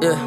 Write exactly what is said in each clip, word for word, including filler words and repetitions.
Yeah.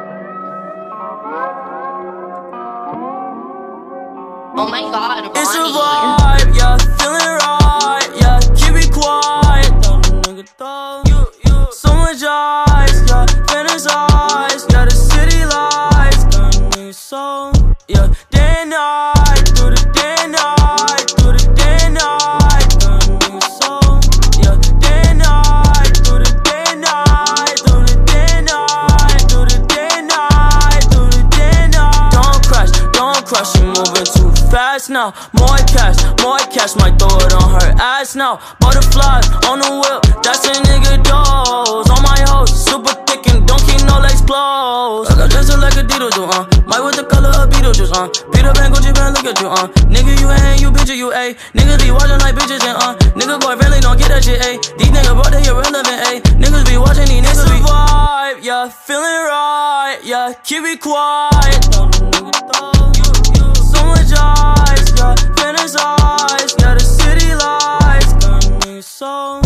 Oh my god, Ronnie. It's a vibe, yeah, feeling right, yeah, keep it quiet, though, nigga, though. You, you. So much ice, yeah, fantasize, yeah, the city lights, got me so, yeah, day and night, through the day and night, through the day and night, got me so, yeah, day and night, through the day and night, through the day and night, through the day and night, through the day and night. Don't crash, don't crash, you moving too fast now. More cash, more cash, might throw it on her ass now. Butterflies on the whip, that's a nigga dose. On my hoes, super thick and don't keep no legs closed. I got dressed like a Dito do, uh Might with the color of Beetlejuice, uh Peter Pan, Gucci Pan, look at you, uh Nigga, you ain't, you picture, you, ayy Niggas be watching like bitches and, uh Nigga, boy, really don't get that shit, ayy These niggas brought they irrelevant, ayy Niggas be watching, these niggas be vibe, yeah, feeling right, yeah, keep it quiet, though, nigga, though. So much ice, yeah, fantasize, yeah, the city lights got me so